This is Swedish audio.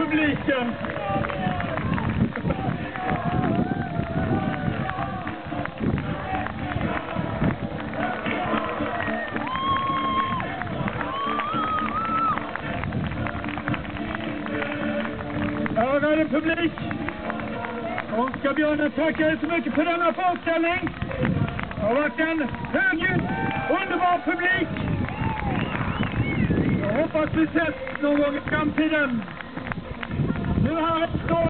publiken. Ärade publik. Oskar tackar er så mycket för denna föreställning. Det har varit en högljudd, underbar publik. Jag hoppas vi ses någon gång i framtiden. Nu här